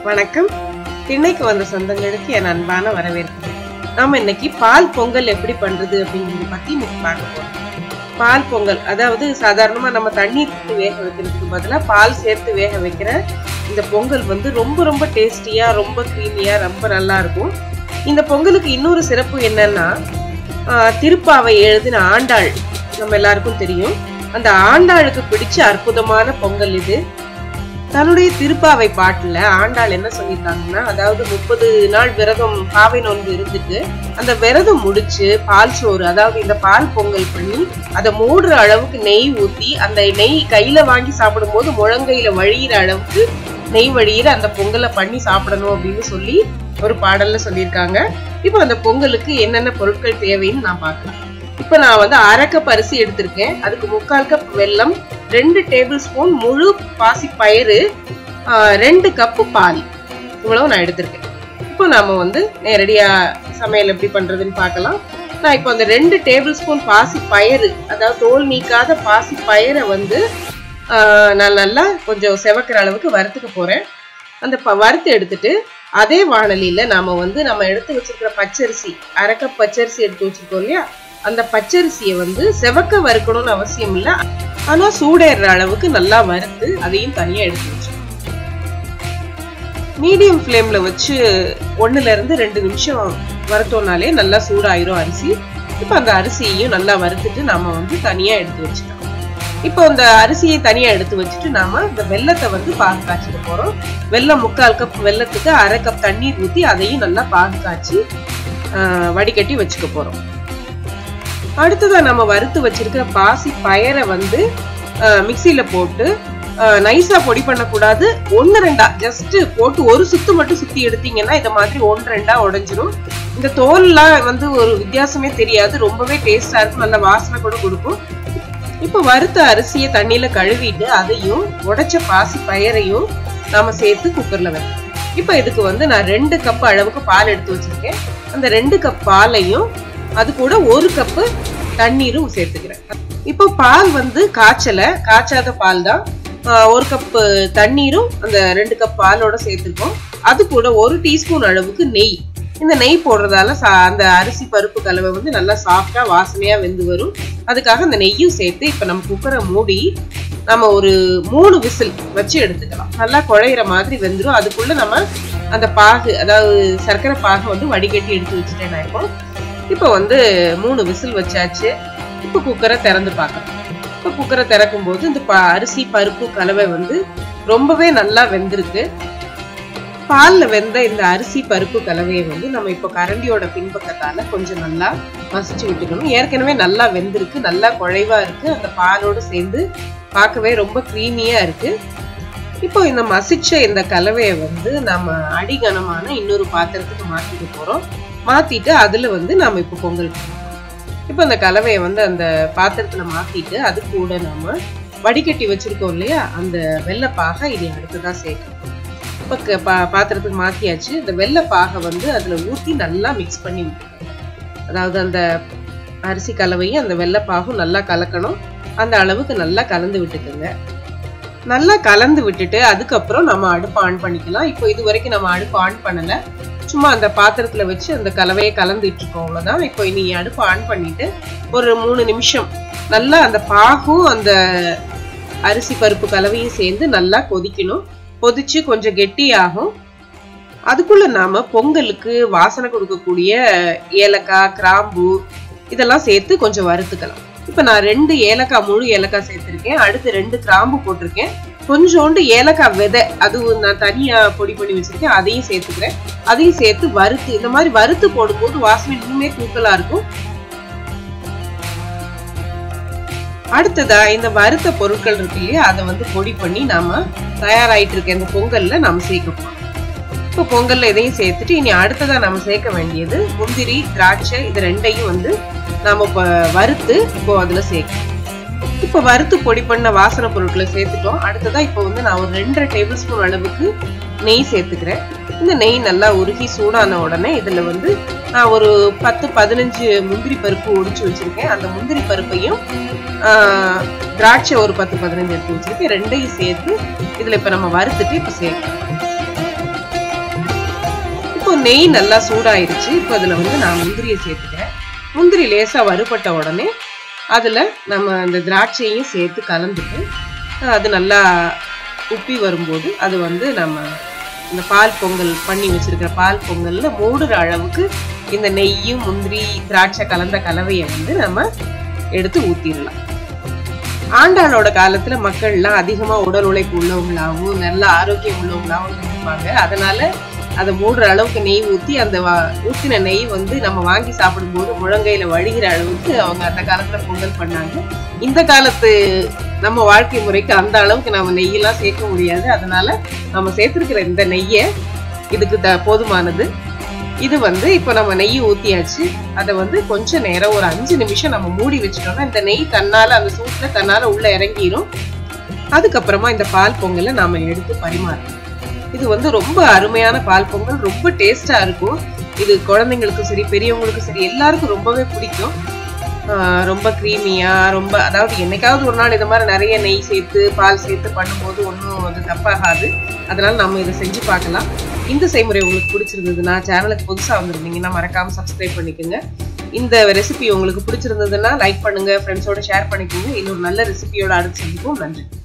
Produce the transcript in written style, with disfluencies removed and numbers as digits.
வணக்கம். திண்ணைக்கு வந்த சொந்தங்களுக்கு என் அன்பான வரவேற்பு. நாம இன்னைக்கு பால் பொங்கல் எப்படி பண்றது அப்படிங்கறத பத்தி இன்னைக்கு பார்க்க போறோம். பால் பொங்கல் அதாவது சாதாரணமா நம்ம தண்ணீர் ஊற்றி வேக வைக்கிறதுக்கு பதிலா பால் சேர்த்து வேக வைக்கிற இந்த பொங்கல் வந்து ரொம்ப ரொம்ப டேஸ்டியா, ரொம்ப கிரீமியா, ரொம்ப நல்லா இருக்கும். இந்த பொங்கலுக்கு இன்னொரு சிறப்பு என்னன்னா, திருப்பாவை எழுதின ஆண்டாள் நம்ம எல்லாருக்கும் தெரியும். அந்த ஆண்டாளுக்கு பிடிச்ச அற்புதமான பொங்கல் இது. தன்னுடைய திருப்பாவை பாட்டுல ஆண்டாள் என்ன சொல்லியிருக்காங்கன்னா, அதாவது 30 நாள் விரதம் பாவை நோன்பு இருந்துட்டு அந்த விரதம் முடிச்சு பால் சோறு, அதாவது இந்த பால் பொங்கல் பண்ணி அதை மூடுற அளவுக்கு நெய் ஊத்தி, அந்த நெய் கையில வாங்கி சாப்பிடும் போது முழங்கையில வழியிற அளவுக்கு நெய் வழியிற அந்த பொங்கலை பண்ணி சாப்பிடணும் அப்படின்னு சொல்லி ஒரு பாடல்ல சொல்லியிருக்காங்க. இப்போ அந்த பொங்கலுக்கு என்னென்ன பொருட்கள் தேவைன்னு நான் பார்க்கலாம். இப்ப நான் வந்து 1/2 கப் அரிசி எடுத்திருக்கேன். அதுக்கு 3/4 கப் வெல்லம், 2 டேபிள் ஸ்பூன் முழு பாசி பயிறு, 2 கப்பு பால், இவ்வளவு நான் எடுத்திருக்கேன். இப்போ நாம வந்து நேரடியா சமையல் எப்படி பண்றதுன்னு பார்க்கலாம். நான் இப்போ அந்த 2 டேபிள் ஸ்பூன் பாசி பயிறு, அதாவது தோல் நீக்காத பாசி பயிரை வந்து நான் நல்லா கொஞ்சம் செவக்கிற அளவுக்கு வறுத்துக்க போறேன். அந்த வறுத்து எடுத்துட்டு அதே வாணலியில நாம வந்து நம்ம எடுத்து வச்சிருக்கிற பச்சரிசி, 1/2 கப் பச்சரிசி எடுத்து வச்சிருக்கோம் இல்லையா, அந்த பச்சரிசியை வந்து செவக்க வறுக்கணும்னு அவசியம் இல்லை, ஆனா சூடேற அளவுக்கு நல்லா வறுத்து அதையும் தனியா எடுத்து வச்சோம். மீடியம் ஃப்ளேம்ல வச்சு 1 ல இருந்து 2 நிமிஷம் வறுத்தோம்னாலே நல்லா சூடாயிரும் அரிசி. இப்ப அந்த அரிசியையும் நல்லா வறுத்துட்டு நாம வந்து தனியா எடுத்து வச்சுட்டோம். இப்போ அந்த அரிசியை தனியா எடுத்து வச்சுட்டு நாம இந்த வெல்லத்தை வந்து பாகு காய்ச்சிட போறோம். வெல்லம் 3/4 கப் வெல்லத்துக்கு 1/2 கப் தண்ணீர் ஊத்தி அதையும் நல்லா பாகு காய்ச்சி வடிகட்டி வச்சுக்க போறோம். அடுத்ததான் நம்ம வறுத்து வச்சிருக்கிற பாசி பயரை வந்து மிக்சியில போட்டு நைஸா பொடி பண்ணக்கூடாது, 1-2 ஜஸ்ட் போட்டு ஒரு சுத்து மட்டும் சுத்தி எடுத்தீங்கன்னா இத மாதிரி 1-2 உடைஞ்சிரும். இந்த தோல்லாம் வந்து ஒரு வித்தியாசமே தெரியாது, ரொம்பவே டேஸ்டா இருக்கும், நல்ல வாசனை கூட கொடுக்கும். இப்ப வறுத்த அரிசியை தண்ணியில கழுவிட்டு அதையும் உடைச்ச பாசி பயரையும் நாம சேர்த்து குக்கர்ல வைப்போம். இப்ப இதுக்கு வந்து நான் 2 கப் அளவுக்கு பால் எடுத்து வச்சிருக்கேன். அந்த 2 கப் பாலையும் அது கூட 1 கப்பு தண்ணீரும் சேர்த்துக்கிறேன். இப்போ பால் வந்து காய்ச்சாத பால் தான், 1 கப் தண்ணீரும் அந்த 2 கப் பாலோட சேர்த்துருக்கோம். அது கூட 1 டீஸ்பூன் அளவுக்கு நெய். இந்த நெய் போடுறதால அந்த அரிசி பருப்பு கலவை வந்து நல்லா சாஃப்டா வாசனையா வெந்து வரும். அதுக்காக அந்த நெய்யும் சேர்த்து இப்ப நம்ம குக்கரை மூடி நம்ம ஒரு 3 விசில் வச்சு எடுத்துக்கலாம். நல்லா குழையிற மாதிரி வெந்துடும். அதுக்குள்ள நம்ம அந்த பாகு, அதாவது சர்க்கரை பாகு வந்து வடிகட்டி எடுத்து வச்சுட்டேன் நான். இப்போ வந்து 3 விசில் வச்சாச்சு. இப்போ குக்கரை திறந்து பார்க்கலாம். இப்போ குக்கரை திறக்கும் போது இந்த அரிசி பருப்பு கலவை வந்து ரொம்பவே நல்லா வெந்திருக்கு. பால்ல வெந்த இந்த அரிசி பருப்பு கலவையை வந்து நம்ம இப்போ கரண்டியோட பின்பக்கத்தால கொஞ்சம் நல்லா மசிச்சு விட்டுக்கணும். ஏற்கனவே நல்லா வெந்திருக்கு, நல்லா குழைவா இருக்கு, அந்த பாலோடு சேர்ந்து பார்க்கவே ரொம்ப கிரீமியா இருக்கு. இப்போ இந்த மசிச்ச இந்த கலவையை வந்து நம்ம அடிகனமான இன்னொரு பாத்திரத்துக்கு மாத்திக்க போறோம். மாத்திட்டு அதுல வந்து நாம இப்போ பொங்கல் பண்ணுவோம். இப்போ அந்த கலவையை வந்து அந்த பாத்திரத்துல மாத்திட்டு அது கூட நாம வடிகட்டி வச்சிருக்கோம் இல்லையா, அந்த வெள்ளப்பாகை இனி அடுத்ததான் சேர்க்கணும். இப்போ பாத்திரத்துக்கு மாத்தியாச்சு. இந்த வெள்ளப்பாகை வந்து அதுல ஊத்தி நல்லா மிக்ஸ் பண்ணி விட்டுக்கணும். அதாவது அந்த அரிசி கலவையும் அந்த வெள்ளப்பாகும் நல்லா கலக்கணும். அந்த அளவுக்கு நல்லா கலந்து விட்டுக்குங்க. நல்லா கலந்து விட்டுட்டு அதுக்கப்புறம் நம்ம அடுப்பு ஆன் பண்ணிக்கலாம். இப்போ இது வரைக்கும் நம்ம அடுப்பு ஆன் பண்ணல, சும்மா அந்த பாத்திரத்துல வச்சு அந்த கலவையை கலந்துட்டு இருக்கோம், அவ்வளவுதான். இப்போ இனி அடுப்பு ஆன் பண்ணிட்டு ஒரு 3 நிமிஷம் நல்லா அந்த பாகும் அந்த அரிசி பருப்பு கலவையும் சேர்ந்து நல்லா கொதிக்கணும். கொதிச்சு கொஞ்சம் கெட்டியாகும். அதுக்குள்ள நாம பொங்கலுக்கு வாசனை கொடுக்கக்கூடிய ஏலக்காய், கிராம்பு இதெல்லாம் சேர்த்து கொஞ்சம் வறுத்துக்கலாம். இப்ப நான் 2 ஏலக்காய், முழு ஏலக்காய் சேர்த்திருக்கேன். அடுத்து 2 கிராம்பு போட்டிருக்கேன். கொஞ்சோண்டு ஏலக்காய் விதை, அது நான் தனியா பொடி பண்ணி வச்சிருக்கேன், அதையும் சேர்த்துக்கிறேன். அதையும் சேர்த்து வறுத்து, இந்த மாதிரி வறுத்து போடும்போது வாசனை இன்னுமே தூக்கலா இருக்கும். அடுத்ததா இந்த வறுத்த பொருட்கள் இருக்கு இல்லையா, அதை வந்து பொடி பண்ணி நாம தயாராயிட்டு இருக்க இந்த பொங்கல்ல நாம சேர்க்கப்போம். இப்போ பொங்கல்ல இதையும் சேர்த்துட்டு இனி அடுத்ததா நம்ம சேர்க்க வேண்டியது முந்திரி, திராட்சை, இது 2ஐயும் வந்து நாம வறுத்து இப்போ அதுல சேர்க்கணும். இப்போ வறுத்து பொடி பண்ண வாசனை பொருட்களை சேர்த்துட்டோம். அடுத்ததா இப்போ வந்து நான் ஒரு 2.5 டேபிள் ஸ்பூன் அளவுக்கு நெய் சேர்த்துக்கிறேன். இந்த நெய் நல்லா உருகி சூடான உடனே இதுல வந்து நான் ஒரு 10-15 முந்திரி பருப்பு ஒடிச்சு வச்சிருக்கேன். அந்த முந்திரி பருப்பையும் திராட்சை ஒரு 10-15 எடுத்து வச்சிருக்கேன், 2ஐயும் சேர்த்து இதுல இப்ப நம்ம வறுத்துட்டு இப்ப சேர்க்கணும். நெய் நல்லா சூடாயிருச்சு. இப்போ அதுல வந்து நான் முந்திரியை சேர்த்துக்கிறேன். முந்திரி லேசா வறுபட்ட உடனே அதுல நம்ம இந்த திராட்சையும் சேர்த்து கலந்துட்டு அது நல்லா உப்பி வரும்போது அது வந்து நம்ம இந்த பால் பொங்கல் பண்ணி வச்சிருக்கிற பால் பொங்கல்ல மூடுற அளவுக்கு இந்த நெய்யும் முந்திரி திராட்சை கலந்த கலவையை வந்து நம்ம எடுத்து ஊத்திடலாம். ஆண்டாளோட காலத்துல மக்கள்லாம் அதிகமா உடல் உழைப்பு உள்ளவங்களாகவும் நல்ல ஆரோக்கியம் உள்ளவங்களாகவும் இருப்பாங்க. அதனால அதை மூடுற அளவுக்கு நெய் ஊத்தி அந்த ஊத்தின நெய் வந்து நம்ம வாங்கி சாப்பிடும்போது முழங்கையில வழிகிற அளவுக்கு அவங்க அந்த காலத்துல பொங்கல் பண்ணாங்க. இந்த காலத்து நம்ம வாழ்க்கை முறைக்கு அந்த அளவுக்கு நம்ம நெய்யெல்லாம் சேர்க்க முடியாது. அதனால நம்ம சேர்த்திருக்கிற இந்த நெய்யை இதுக்கு போதுமானது. இது வந்து இப்ப நம்ம நெய் ஊத்தியாச்சு. அதை வந்து கொஞ்ச நேரம் ஒரு 5 நிமிஷம் நம்ம மூடி வச்சிட்டோம்னா இந்த நெய் தன்னால அந்த சூட்ல தன்னால உள்ள இறங்கிரும். அதுக்கப்புறமா இந்த பால் பொங்கலை நாம எடுத்து பரிமாறணும். இது வந்து ரொம்ப அருமையான பால் பொங்கல், ரொம்ப டேஸ்டா இருக்கும். இது குழந்தைங்களுக்கும் சரி பெரியவங்களுக்கும் சரி எல்லாருக்கும் ரொம்பவே பிடிக்கும். ரொம்ப கிரீமியா, ரொம்ப அதாவது என்னைக்காவது ஒரு நாள் இந்த மாதிரி நிறைய நெய் சேர்த்து பால் சேர்த்து பண்ணும்போது ஒன்றும் அது தப்பாகாது. அதனால நம்ம இதை செஞ்சு பார்க்கலாம். இந்த செய்முறை உங்களுக்கு பிடிச்சிருந்ததுன்னா, சேனலுக்கு புதுசாக வந்திருந்தீங்கன்னா மறக்காம சப்ஸ்கிரைப் பண்ணிக்கோங்க. இந்த ரெசிபி உங்களுக்கு பிடிச்சிருந்ததுன்னா லைக் பண்ணுங்க, ஃப்ரெண்ட்ஸோட ஷேர் பண்ணிக்கோங்க. இன்னொரு நல்ல ரெசிபியோட அடுத்து சந்திப்போம். நன்றி.